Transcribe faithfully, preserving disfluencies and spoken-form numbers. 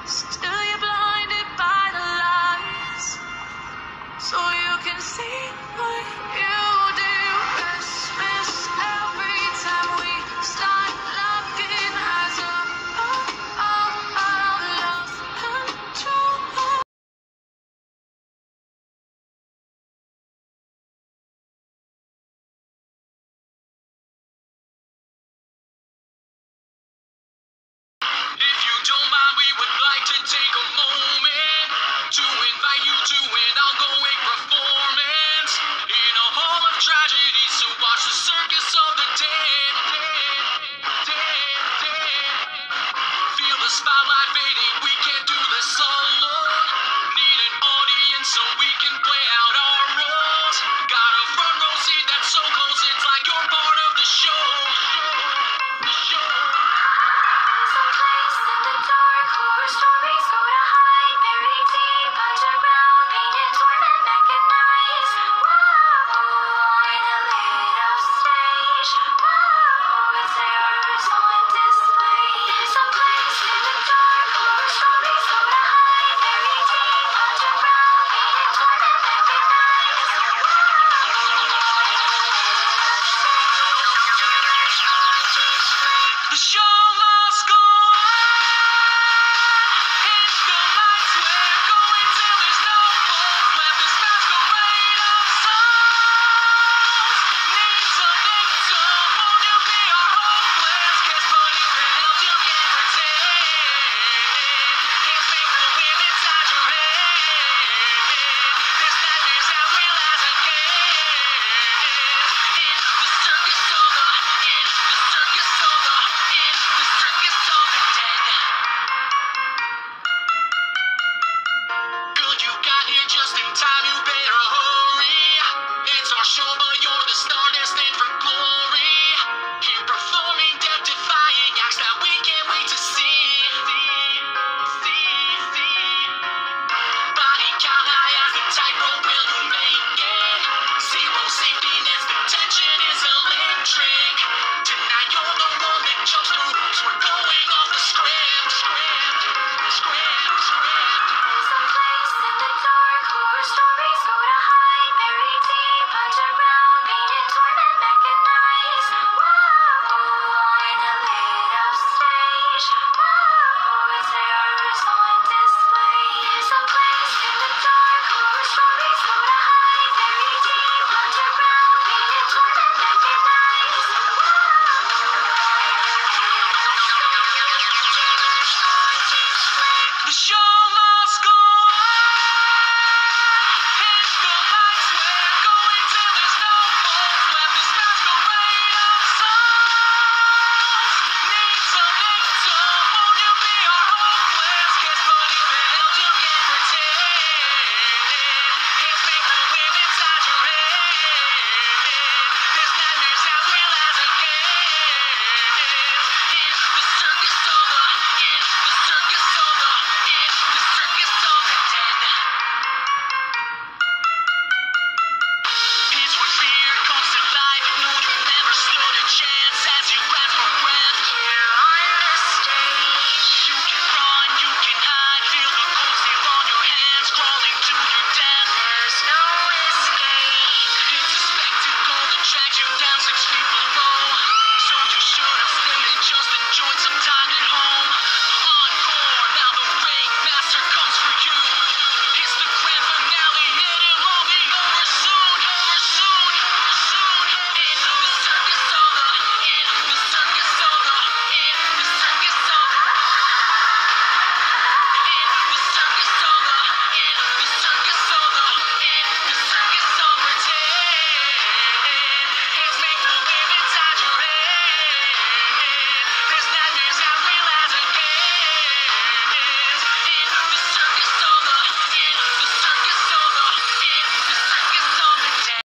Still you're blinded by the lies, so you can see what you do. Christmas every time we start looking as a oh, oh, oh, lost control. If you don't mind, we would like to take a moment to invite you to an ongoing performance in a hall of tragedy. So watch the circus of the dead, dead, dead, dead. Feel the spotlight fade